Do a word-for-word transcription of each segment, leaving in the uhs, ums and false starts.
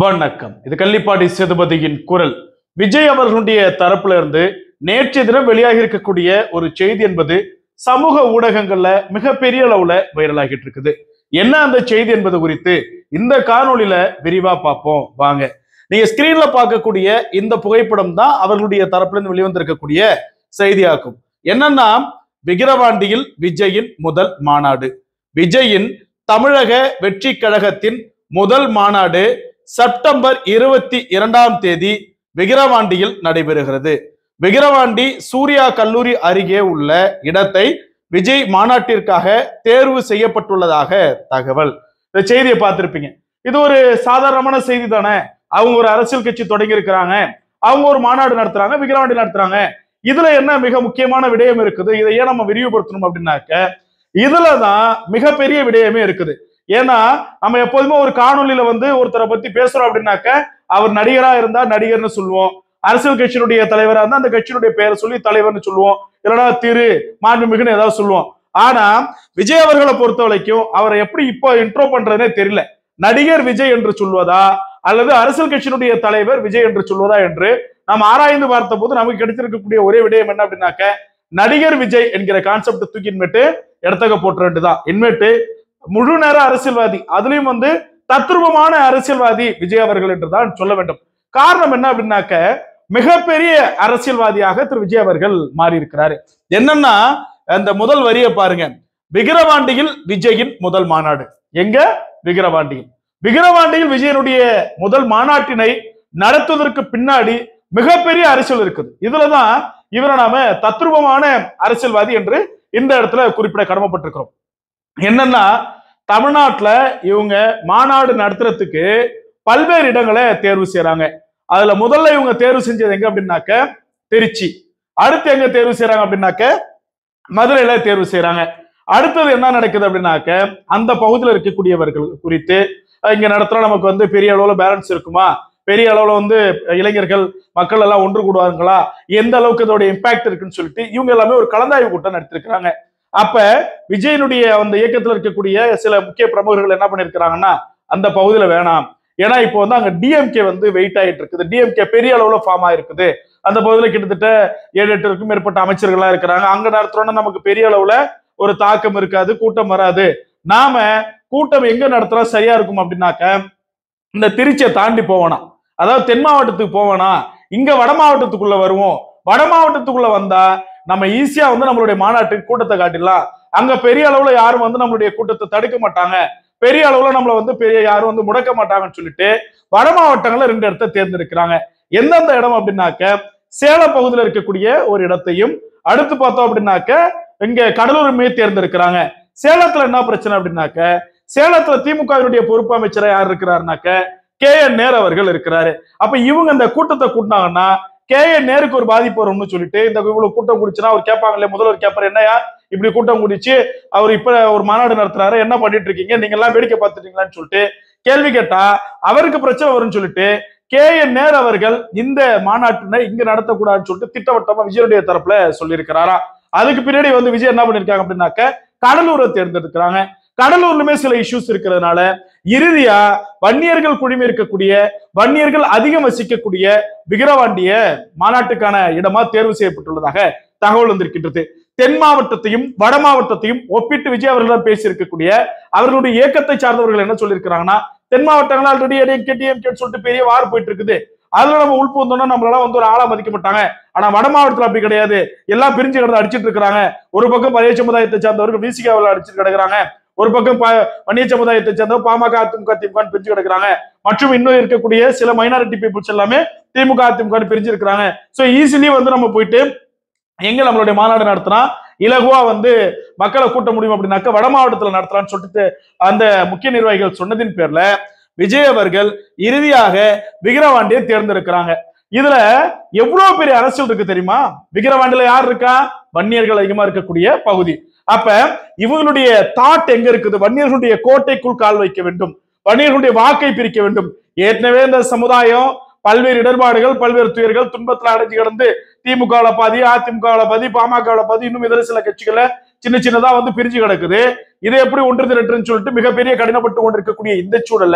வணக்கம். இது கள்ளிப்பாடி சேதுபதியின் குரல். விஜய் அவர்களுடைய தரப்புல இருந்து நேற்றைய தினம் வெளியாகி இருக்கக்கூடிய ஒரு செய்தி என்பது சமூக ஊடகங்கள்ல மிகப்பெரிய அளவுல வைரலாகிட்டு இருக்குது. என்ன அந்த செய்தி என்பது குறித்து இந்த காணொளியில விரிவா பார்ப்போம் வாங்க. நீங்க ஸ்கிரீன்ல பார்க்கக்கூடிய இந்த புகைப்படம் தான் அவர்களுடைய தரப்புல இருந்து வெளிவந்திருக்கக்கூடிய செய்தியாகும். என்னன்னா, விக்கிரவாண்டியில் விஜயின் முதல் மாநாடு. விஜயின் தமிழக வெற்றி கழகத்தின் முதல் மாநாடு செப்டம்பர் இருபத்தி இரண்டாம் தேதி விக்கிரவாண்டியில் நடைபெறுகிறது. விக்கிரவாண்டி சூர்யா கல்லூரி அருகே உள்ள இடத்தை விஜய் மாநாட்டிற்காக தேர்வு செய்யப்பட்டுள்ளதாக தகவல். இந்த செய்தியை பார்த்திருப்பீங்க. இது ஒரு சாதாரணமான செய்தி தானே. அவங்க ஒரு அரசியல் கட்சி தொடங்கி இருக்கிறாங்க, அவங்க ஒரு மாநாடு நடத்துறாங்க, விக்கிரவாண்டி நடத்துறாங்க. இதுல என்ன மிக முக்கியமான விடயம் இருக்குது, இதை ஏன் நம்ம விரிவுபடுத்தணும் அப்படின்னாக்க இதுலதான் மிகப்பெரிய விடயமே இருக்குது. ஏன்னா நம்ம எப்போதுமே ஒரு காணொலியில வந்து ஒருத்தரை பத்தி பேசுறோம் அப்படின்னாக்க அவர் நடிகரா இருந்தா நடிகர்னு சொல்லுவோம், அரசியல் கட்சியினுடைய தலைவரா இருந்தா அந்த கட்சியினுடைய பெயரை சொல்லி தலைவர்னு சொல்லுவோம், இல்லைன்னா திரு மாண்புமிகுன்னு ஏதாவது சொல்லுவோம். ஆனா விஜய் அவர்களை பொறுத்த வரைக்கும் அவரை எப்படி இப்போ இன்ட்ரோ பண்றதுனே தெரியல. நடிகர் விஜய் என்று சொல்வதா அல்லது அரசியல் கட்சியினுடைய தலைவர் விஜய் என்று சொல்வதா என்று நாம் ஆராய்ந்து பார்த்த போது நமக்கு கிடைத்திருக்கக்கூடிய ஒரே விடயம் என்ன அப்படின்னாக்க நடிகர் விஜய் என்கிற கான்செப்ட் தூக்கி இன்மேட்டு இடத்தக்க போட்டு வேண்டுதான். இன்மேட்டு முழு நேர அரசியல்வாதி, அதுலயும் வந்து தத்ரூபமான அரசியல்வாதி விஜய் அவர்கள் என்றுதான் சொல்ல வேண்டும். காரணம் என்ன அப்படின்னாக்க மிகப்பெரிய அரசியல்வாதியாக திரு விஜய் அவர்கள் மாறி இருக்கிறாரு. என்னன்னா, அந்த முதல் வரியை பாருங்க. விக்கிரவாண்டியில் விஜயின் முதல் மாநாடு. எங்க? விக்கிரவாண்டியில். விக்கிரவாண்டியில் விஜயனுடைய முதல் மாநாட்டினை நடத்துவதற்கு பின்னாடி மிகப்பெரிய அரசியல் இருக்குது. இதுலதான் இவரை நாம தத்ரூபமான அரசியல்வாதி என்று இந்த இடத்துல குறிப்பிட கடமைப்பட்டிருக்கிறோம். என்னன்னா, தமிழ்நாட்டுல இவங்க மாநாடு நடத்துறதுக்கு பல்வேறு இடங்களை தேர்வு செய்யறாங்க. அதுல முதல்ல இவங்க தேர்வு செஞ்சது எங்க அப்படின்னாக்க திருச்சி. அடுத்து எங்க தேர்வு செய்யறாங்க அப்படின்னாக்க மதுரையில தேர்வு செய்யறாங்க. அடுத்தது என்ன நடக்குது அப்படின்னாக்க அந்த பகுதியில் இருக்கக்கூடியவர்கள் குறித்து இங்க நடத்துறோம், நமக்கு வந்து பெரிய அளவுல பேலன்ஸ் இருக்குமா, பெரிய அளவுல வந்து இளைஞர்கள் மக்கள் எல்லாம் ஒன்று கூடுவாங்களா, எந்த அளவுக்கு இதோட இம்பாக்ட் இருக்குன்னு சொல்லிட்டு இவங்க எல்லாமே ஒரு கலந்தாய்வு கூட்டம் நடத்திருக்கிறாங்க. அப்ப விஜயனுடைய அந்த இயக்கத்தில் இருக்கக்கூடிய சில முக்கிய பிரமுகர்கள் என்ன பண்ணிருக்கிறாங்கன்னா அந்த பகுதியில வேணாம், ஏன்னா இப்போ வந்து அங்க டிஎம்கே வந்து வெயிட் ஆயிட்டு இருக்குது, டிஎம்கே பெரிய அளவுல ஃபார்ம் ஆயிருக்குது, அந்த பகுதியில கிட்டத்தட்ட ஏழு எட்டுக்கும் மேற்பட்ட அமைச்சர்களா இருக்கிறாங்க, அங்க நடத்துறோம்னா நமக்கு பெரிய அளவுல ஒரு தாக்கம் இருக்காது, கூட்டம் வராது, நாம கூட்டம் எங்க நடத்துறோம் சரியா இருக்கும் அப்படின்னாக்க இந்த திருச்சியை தாண்டி போவோனா, அதாவது தென் மாவட்டத்துக்கு போவோனா, இங்க வட மாவட்டத்துக்குள்ள வருவோம், வட மாவட்டத்துக்குள்ள வந்தா நம்ம ஈஸியா வந்து நம்மளுடைய மாநாட்டுக்கு கூட்டத்தை காட்டிடலாம், அங்க பெரிய அளவுல யாரும் வந்து நம்மளுடைய கூட்டத்தை தடுக்க மாட்டாங்க, பெரிய அளவுல நம்மள வந்து பெரிய யாரும் வந்து முடக்க மாட்டாங்கன்னு சொல்லிட்டு வட மாவட்டங்கள்ல ரெண்டு இடத்தை தேர்ந்தெடுக்கிறாங்க. எந்தெந்த இடம் அப்படின்னாக்க சேலம் பகுதியில் இருக்கக்கூடிய ஒரு இடத்தையும், அடுத்து பார்த்தோம் அப்படின்னாக்க இங்க கடலூருமே தேர்ந்தெடுக்கிறாங்க. சேலத்துல என்ன பிரச்சனை அப்படின்னாக்க சேலத்துல திமுகவினுடைய பொறுப்பு அமைச்சரா யார் இருக்கிறாருனாக்க கே என் நேரு அவர்கள் இருக்கிறாரு. அப்ப இவங்க இந்த கூட்டத்தை கூட்டினாங்கன்னா கே என் நேருக்கு ஒரு பாதிப்பு வரும்னு சொல்லிட்டு இந்த இவ்வளவு கூட்டம் குடிச்சுன்னா அவர் கேட்பாங்களே, முதல்வர் கேட்பாரு, என்னையா இப்படி கூட்டம் குடிச்சு அவர் இப்ப ஒரு மாநாடு நடத்துறாரு, என்ன பண்ணிட்டு இருக்கீங்க, நீங்க எல்லாம் வேடிக்கை பார்த்துட்டீங்களான்னு சொல்லிட்டு கேள்வி கேட்டா அவருக்கு பிரச்சனை வரும்னு சொல்லிட்டு கே என் நேரு அவர்கள் இந்த மாநாட்டினை இங்க நடத்தக்கூடாதுன்னு சொல்லிட்டு திட்டவட்டமா விஜயுடைய தரப்புல சொல்லியிருக்கிறாரா. அதுக்கு பின்னாடி வந்து விஜய் என்ன பண்ணிருக்காங்க அப்படின்னாக்க கடலூரை தேர்ந்தெடுக்கிறாங்க. கடலூர்லுமே சில இஷ்யூஸ் இருக்கிறதுனால இறுதியா வன்னியர்கள் குழுமி இருக்கக்கூடிய, வன்னியர்கள் அதிகம் வசிக்கக்கூடிய விக்கிரவாண்டிய மாநாட்டுக்கான இடமா தேர்வு செய்யப்பட்டுள்ளதாக தகவல் வந்திருக்கின்றது. தென் மாவட்டத்தையும் வட மாவட்டத்தையும் ஒப்பிட்டு விஜய் அவர்களிடம் பேசியிருக்கக்கூடிய அவர்களுடைய இயக்கத்தை சார்ந்தவர்கள் என்ன சொல்லியிருக்கிறாங்கன்னா, தென் மாவட்டங்கள் ஆல்ரெடி டிஎம்கே சொல்லிட்டு பெரிய வார் போயிட்டு இருக்குது, அதுல நம்ம உள்பு வந்தோம்னா நம்மளால வந்து ஒரு ஆளா மதிக்க மாட்டாங்க. ஆனா வட மாவட்டத்துல அப்படி கிடையாது, எல்லாம் பிரிஞ்சு கிடந்து அடிச்சிட்டு இருக்கிறாங்க. ஒரு பக்கம் பழைய சமுதாயத்தை சார்ந்தவர்கள் விசிகாவில் அடிச்சுட்டு கிடக்குறாங்க, ஒரு பக்கம் வன்னிய சமுதாயத்தை சேர்ந்தவர் பாமக அதிமுக திமுக பிரிஞ்சு கிடக்குறாங்க, மற்றும் இன்னும் இருக்கக்கூடிய சில மைனாரிட்டி பீப்புள்ஸ் எல்லாமே திமுக அதிமுக பிரிஞ்சு இருக்கிறாங்க. சோ ஈஸிலி வந்து நம்ம போயிட்டு எங்க நம்மளுடைய மாநாடு நடத்தினா இலகுவா வந்து மக்களை கூட்ட முடியும் அப்படின்னாக்க வட மாவட்டத்துல நடத்தலாம்னு சொல்லிட்டு அந்த முக்கிய நிர்வாகிகள் சொன்னதின் பேர்ல விஜய் அவர்கள் இறுதியாக விக்கிரவாண்டியை தேர்ந்தெடுக்கிறாங்க. இதுல எவ்வளவு பெரிய அரசியல் இருக்கு தெரியுமா? விக்கிரவாண்டியில யார் இருக்கா? வன்னியர்கள் அதிகமா இருக்கக்கூடிய பகுதி. அப்ப இவங்களுடைய தாட் எங்க இருக்குது? வன்னியர்களுடைய கோட்டைக்குள் கால் வைக்க வேண்டும், வன்னியர்களுடைய வாக்கை பிரிக்க வேண்டும். ஏற்கனவே இந்த சமுதாயம் பல்வேறு இடர்பாடுகள், பல்வேறு துயர்கள், துன்பத்துல அடைஞ்சு கிடந்து திமுகவுல பாதி, அதிமுகவுல பாதி, பாமகவுல பாதி, இன்னும் இதர சில கட்சிகளை சின்ன சின்னதா வந்து பிரிஞ்சு கிடக்குது. இதை எப்படி ஒன்று திரட்டுன்னு சொல்லிட்டு மிகப்பெரிய கடினப்பட்டு கொண்டிருக்கக்கூடிய இந்த சூழல்ல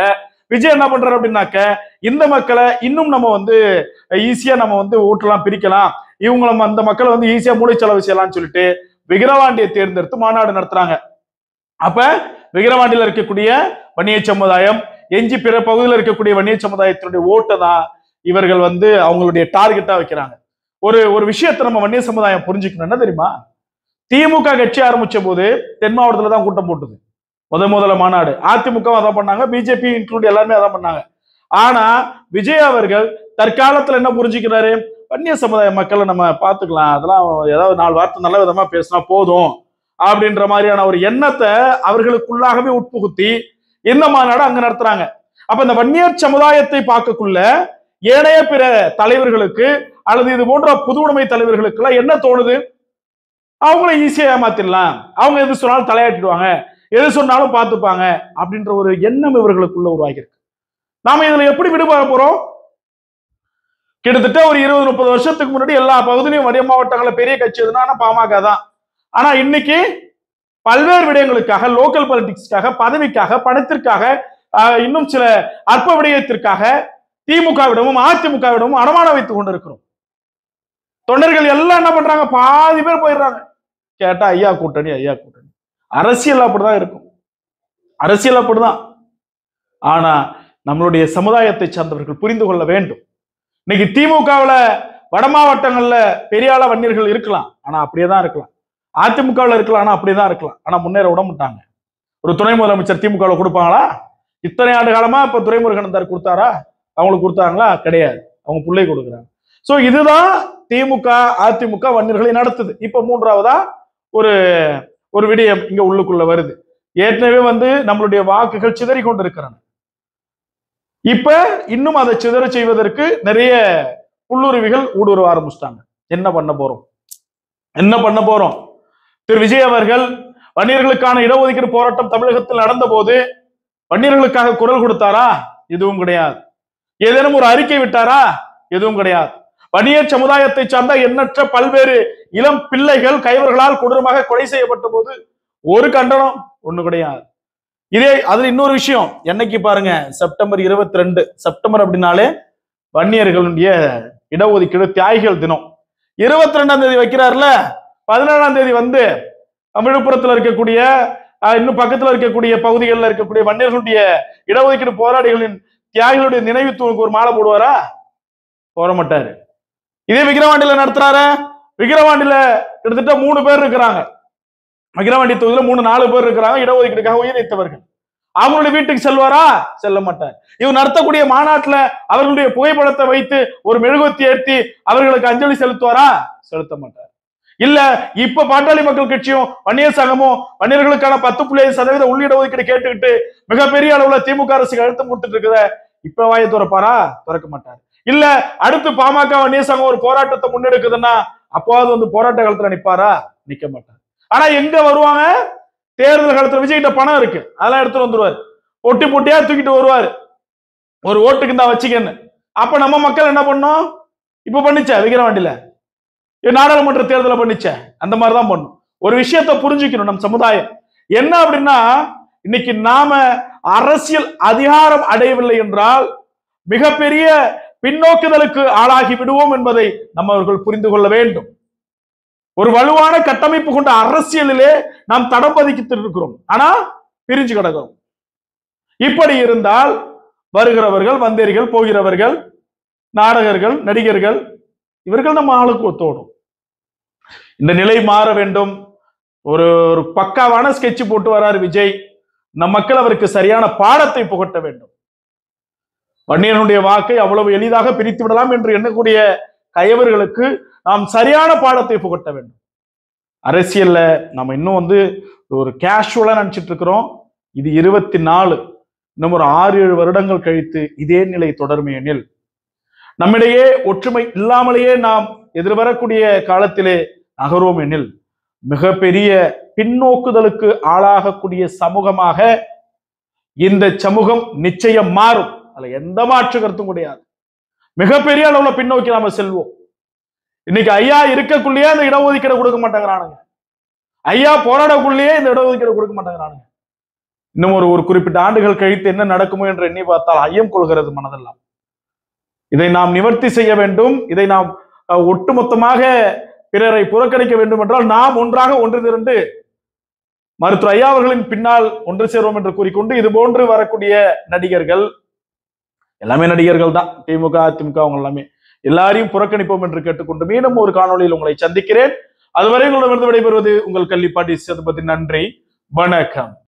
விஜய் என்ன பண்றாரு அப்படின்னாக்க இந்த மக்களை இன்னும் நம்ம வந்து ஈஸியா நம்ம வந்து ஓட்டெல்லாம் பிரிக்கலாம், இவங்க அந்த மக்களை வந்து ஈஸியா மூளைச்செலவு செய்யலாம்னு சொல்லிட்டு விக்கிரவாண்டியை தேர்ந்தெடுத்து மாநாடு நடத்துறாங்க. அப்ப விக்கிரவாண்டியில இருக்கக்கூடிய வன்னிய சமுதாயம், எஞ்சி பிற பகுதியில் இருக்கக்கூடிய வன்னிய சமுதாயத்தினுடைய ஓட்டை தான் இவர்கள் வந்து அவங்களுடைய டார்கெட்டா வைக்கிறாங்க. ஒரு ஒரு விஷயத்தை நம்ம வன்னிய சமுதாயம் புரிஞ்சுக்கணும். என்ன தெரியுமா, திமுக கட்சி ஆரம்பிச்ச போது தென் மாவட்டத்துல தான் கூட்டம் போட்டது முத முதல்ல மாநாடு. அதிமுக அதான் பண்ணாங்க, பிஜேபி இன்க்ளூட் எல்லாருமே அதான் பண்ணாங்க. ஆனா விஜய் அவர்கள் தற்காலத்துல என்ன புரிஞ்சுக்கிறாரு, வன்னிய சமுதாய மக்களை நம்ம பாத்துக்கலாம், அதெல்லாம் ஏதாவது நாலு வார்த்தை நல்ல விதமா பேசினா போதும் அப்படின்ற மாதிரியான ஒரு எண்ணத்தை அவர்களுக்குள்ளாகவே உட்புகுத்தி இந்த மாநாடு அங்க நடத்துறாங்க. அப்ப இந்த வன்னியர் சமுதாயத்தை பார்க்கக்குள்ள ஏனைய பிற தலைவர்களுக்கு அல்லது இது போன்ற புது உடைமை தலைவர்களுக்கு எல்லாம் என்ன தோணுது, அவங்கள ஈஸியா ஏமாத்திடலாம், அவங்க எது சொன்னாலும் தலையாட்டிடுவாங்க, எது சொன்னாலும் பார்த்துப்பாங்க அப்படின்ற ஒரு எண்ணம் இவர்களுக்குள்ள உருவாகியிருக்கு. நாம இதுல எப்படி விடுபட போறோம்? கிட்டத்தட்ட ஒரு இருபது முப்பது வருஷத்துக்கு முன்னாடி எல்லா பகுதியிலும் வட மாவட்டங்கள பெரிய கட்சி எதுனா பாமக தான். ஆனா இன்னைக்கு பல்வேறு விடயங்களுக்காக, லோக்கல் பாலிடிக்ஸ்க்காக, பதவிக்காக, பணத்திற்காக, இன்னும் சில அற்ப விடயத்திற்காக திமுகவிடமும் அதிமுகவிடமும் அடமானம் வைத்துக் கொண்டிருக்கிறோம். தொண்டர்கள் எல்லாம் என்ன பண்றாங்க, பாதி பேர் போயிடுறாங்க. கேட்டா ஐயா கூட்டணி, ஐயா கூட்டணி. அரசியல் அப்படிதான் இருக்கும், அரசியல் அப்படிதான். ஆனா நம்மளுடைய சமுதாயத்தை சார்ந்தவர்கள் புரிந்து கொள்ள வேண்டும். இன்னைக்கு திமுகவுல வட மாவட்டங்கள்ல பெரியாள வன்னியர்கள் இருக்கலாம், ஆனா அப்படியேதான் இருக்கலாம். அதிமுகவில் இருக்கலாம், ஆனா அப்படியேதான் இருக்கலாம். ஆனா முன்னேற விட மாட்டாங்க. ஒரு துணை முதலமைச்சர் திமுகவில் கொடுப்பாங்களா? இத்தனை ஆண்டு காலமா இப்ப துரைமுருகன் கொடுத்தாரா? அவங்களுக்கு கொடுத்தாங்களா? கிடையாது. அவங்க பிள்ளை கொடுக்குறாங்க. சோ இதுதான் திமுக அதிமுக வன்னியர்களை நடத்துது. இப்ப மூன்றாவதா ஒரு ஒரு விடயம் இங்க உள்ளுக்குள்ள வருது. ஏற்கனவே வந்து நம்மளுடைய வாக்குகள் சிதறி கொண்டிருக்கிறாங்க. இப்ப இன்னும் அதை சிதற செய்வதற்கு நிறைய புல்லுருவிகள் ஊடுருவ ஆரம்பிச்சிட்டாங்க. என்ன பண்ண போறோம், என்ன பண்ண போறோம்? திரு விஜய் அவர்கள் வன்னியர்களுக்கான இடஒதுக்கீடு போராட்டம் தமிழகத்தில் நடந்த போது வன்னியர்களுக்காக குரல் கொடுத்தாரா? எதுவும் கிடையாது. ஏதேனும் ஒரு அறிக்கை விட்டாரா? எதுவும் கிடையாது. வன்னியர் சமுதாயத்தை சார்ந்த எண்ணற்ற பல்வேறு இளம் பிள்ளைகள் கைவர்களால் கொடூரமாக கொலை செய்யப்பட்ட போது ஒரு கண்டனம் ஒண்ணு கிடையாது. இதே அதுல இன்னொரு விஷயம், என்னைக்கு பாருங்க, செப்டம்பர் இருபத்தி ரெண்டு செப்டம்பர் அப்படின்னாலே வன்னியர்களுடைய இடஒதுக்கீடு தியாகிகள் தினம். இருபத்தி ரெண்டாம் தேதி வைக்கிறாருல, பதினேழாம் தேதி வந்து விழுப்புரத்துல இருக்கக்கூடிய இன்னும் பக்கத்துல இருக்கக்கூடிய பகுதிகளில் இருக்கக்கூடிய வன்னியர்களுடைய இடஒதுக்கீடு போராளிகளின் தியாகிகளுடைய நினைவு தூணுக்கு ஒரு மாலை போடுவாரா? போட மாட்டாரு. இதே விக்கிரவாண்டியில நடத்துறாரு. விக்கிரவாண்டியில கிட்டத்தட்ட மூணு பேர் இருக்கிறாங்க. விக்கிரவாண்டி தொகுதியில மூணு நாலு பேர் இருக்கிறாங்க இடஒதுக்கீடுக்காக உயிர் நீத்தவர்கள். அவங்களுடைய வீட்டுக்கு செல்வாரா? செல்ல மாட்டார். இவர் நடத்தக்கூடிய மாநாட்டுல அவர்களுடைய புகைப்படத்தை வைத்து ஒரு மெழுகுவர்த்தி ஏற்றி அவர்களுக்கு அஞ்சலி செலுத்துவாரா? செலுத்த மாட்டார். இல்ல இப்ப பாட்டாளி மக்கள் கட்சியும் வன்னியர் சங்கமும் வன்னியர்களுக்கான பத்து புள்ளி ஐந்து சதவீத உள்ளிட ஒதுக்கீடு கேட்டுக்கிட்டு மிகப்பெரிய அளவுல திமுக அரசுக்கு அழுத்தம் கொடுத்துட்டு இருக்குத, இப்ப வாயை துறப்பாரா? துறக்க மாட்டார். இல்ல அடுத்து பாமக வன்னியர் சங்கம் ஒரு போராட்டத்தை முன்னெடுக்குதுன்னா அப்போது வந்து போராட்ட காலத்துல நிப்பாரா? நிக்க மாட்டார். ஆனா எங்க வருவாங்க? தேர்தல் காலத்துல விஜய்கிட்ட பணம் இருக்கு, அதெல்லாம் எடுத்துட்டு வந்துருவாரு. பொட்டி பொட்டியா தூக்கிட்டு வருவாரு, ஒரு ஓட்டுக்கு தான் வச்சுக்கன்னு. அப்ப நம்ம மக்கள் என்ன பண்ணோம்? இப்ப பண்ணிச்ச விக்கிரவாண்டியில நாடாளுமன்ற தேர்தலை பண்ணிச்ச அந்த மாதிரிதான் பண்ணும். ஒரு விஷயத்த புரிஞ்சுக்கணும் நம் சமுதாயம் என்ன அப்படின்னா, இன்னைக்கு நாம அரசியல் அதிகாரம் அடையவில்லை என்றால் மிகப்பெரிய பின்னோக்குதலுக்கு ஆளாகி விடுவோம் என்பதை நம்ம அவர்கள் புரிந்து கொள்ள வேண்டும். ஒரு வலுவான கட்டமைப்பு கொண்ட அரசியலிலே நாம் தடம் பதிக்கிட்டு இருக்கிறோம், ஆனா பிரிஞ்சு கிடக்கிறோம். இப்படி இருந்தால் வருகிறவர்கள் வந்தேரிகள் போகிறவர்கள் நாடகர்கள் நடிகர்கள் இவர்கள் நம்ம ஆளுக்கு ஒத்தோடும். இந்த நிலை மாற வேண்டும். ஒரு ஒரு பக்காவான ஸ்கெட்ச் போட்டு வராரு விஜய். நம் மக்கள் அவருக்கு சரியான பாடத்தை புகட்ட வேண்டும். வன்னியனுடைய வாக்கை அவ்வளவு எளிதாக பிரித்து விடலாம் என்று எண்ணக்கூடிய கயவர்களுக்கு நாம் சரியான பாடத்தை புகட்ட வேண்டும். அரசியல்ல நம்ம இன்னும் வந்து ஒரு கேஷுவலா நினைச்சிட்டு இருக்கிறோம். இது இருபத்தி நாலு, இன்னும் ஒரு ஆறு ஏழு வருடங்கள் கழித்து இதே நிலை தொடரும் எனில் நம்மிடையே ஒற்றுமை இல்லாமலேயே நாம் எதிர்வரக்கூடிய காலத்திலே நகர்வோம் எனில் மிகப்பெரிய பின்னோக்குதலுக்கு ஆளாகக்கூடிய சமூகமாக இந்த சமூகம் நிச்சயம் மாறும். அதுல எந்த மாற்று கருத்தும் கிடையாது. மிகப்பெரிய அளவுல பின்னோக்கி நாம செல்வோம். இன்னைக்கு ஐயா இருக்கக்குள்ளேயே இந்த இடஒதுக்கீடு கொடுக்க மாட்டேங்கிறானுங்க. ஐயா போராடக்குள்ளேயே இந்த இடஒதுக்கீடு கொடுக்க மாட்டேங்கிறானுங்க. இன்னும் ஒரு ஒரு குறிப்பிட்ட ஆண்டுகள் கழித்து என்ன நடக்குமோ என்று எண்ணி பார்த்தால் ஐயம் கொள்கிறது மனதெல்லாம். இதை நாம் நிவர்த்தி செய்ய வேண்டும். இதை நாம் ஒட்டுமொத்தமாக பிறரை புறக்கணிக்க வேண்டும் என்றால் நாம் ஒன்றாக ஒன்று திரண்டு மருத்துவர் ஐயா அவர்களின் பின்னால் ஒன்று சேருவோம் என்று கூறிக்கொண்டு, இது போன்று வரக்கூடிய நடிகர்கள் எல்லாமே நடிகர்கள் தான், திமுக அதிமுக அவங்க எல்லாமே, எல்லாரையும் புறக்கணிப்போம் என்று கேட்டுக்கொண்டு மீண்டும் ஒரு காணொலியில் உங்களை சந்திக்கிறேன். அதுவரை உங்களிடமிருந்து விடைபெறுவது உங்கள் கள்ளிப்பாடி சேதுபதி. நன்றி, வணக்கம்.